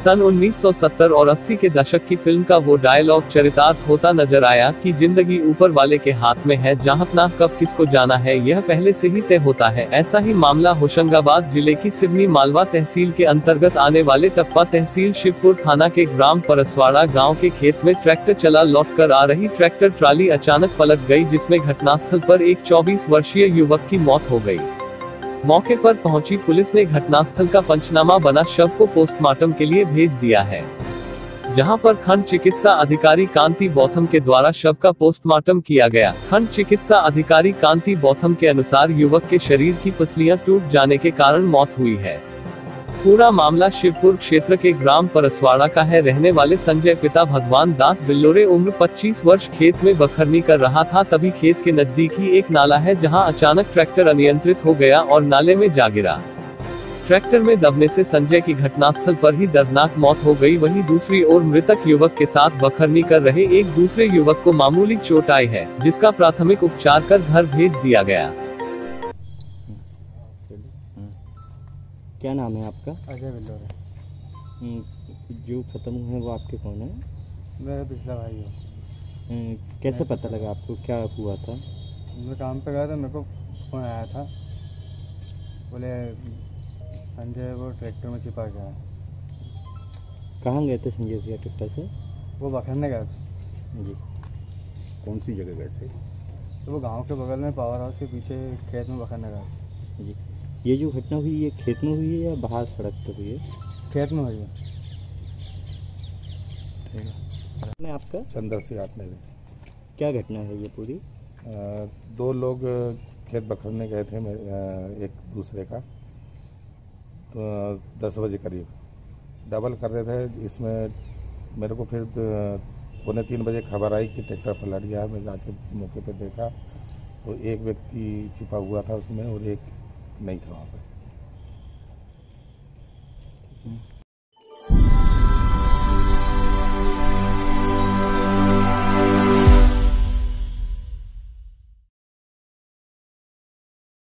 सन 1970 और 80 के दशक की फिल्म का वो डायलॉग चरितार्थ होता नजर आया कि जिंदगी ऊपर वाले के हाथ में है, जहां अपना कब किसको जाना है यह पहले से ही तय होता है। ऐसा ही मामला होशंगाबाद जिले की सिवनी मालवा तहसील के अंतर्गत आने वाले टप्पा तहसील शिवपुर थाना के ग्राम परसवाड़ा गाँव के खेत में ट्रैक्टर चला लौटकर आ रही ट्रैक्टर ट्राली अचानक पलट गई, जिसमें घटनास्थल पर एक 24 वर्षीय युवक की मौत हो गई। मौके पर पहुंची पुलिस ने घटनास्थल का पंचनामा बना शव को पोस्टमार्टम के लिए भेज दिया है, जहां पर खंड चिकित्सा अधिकारी कांति बौथम के द्वारा शव का पोस्टमार्टम किया गया। खंड चिकित्सा अधिकारी कांति बौथम के अनुसार युवक के शरीर की पसलियां टूट जाने के कारण मौत हुई है। पूरा मामला शिवपुर क्षेत्र के ग्राम परसवाड़ा का है। रहने वाले संजय पिता भगवान दास बिल्लोरे उम्र 25 वर्ष खेत में बखरनी कर रहा था, तभी खेत के नजदीक ही एक नाला है, जहां अचानक ट्रैक्टर अनियंत्रित हो गया और नाले में जा गिरा। ट्रैक्टर में दबने से संजय की घटनास्थल पर ही दर्दनाक मौत हो गई। वहीं दूसरी ओर मृतक युवक के साथ बखरनी कर रहे एक दूसरे युवक को मामूली चोट आई है, जिसका प्राथमिक उपचार कर घर भेज दिया गया। क्या नाम है आपका? अजय बिल्लोरे। जो खत्म हुए वो आपके कौन है? मेरा पिछला भाई है। कैसे पता लगा आपको, क्या हुआ था? मैं काम पे गया था, मेरे को फ़ोन आया था, बोले संजय वो ट्रैक्टर में छिपा गया है। कहाँ गए थे संजय भैया ट्रैक्टर से? वो बखरने गए थे। जी। कौन सी जगह गए थे? तो वो गांव के बगल में पावर हाउस के पीछे खेत में बखरने गए थे। जी। ये जो घटना हुई ये खेत में हुई है या बाहर सड़क पर हुई है? खेत में हुई है। मैं आपका चंदर से आटने क्या घटना है ये पूरी? दो लोग खेत बखरने गए थे, एक दूसरे का, तो 10 बजे करीब डबल कर रहे थे। इसमें मेरे को फिर 2:45 बजे खबर आई कि ट्रैक्टर पलट गया। मैं जाके मौके पे देखा तो एक व्यक्ति छिपा हुआ था उसमें और एक नहीं था वहाँ पे।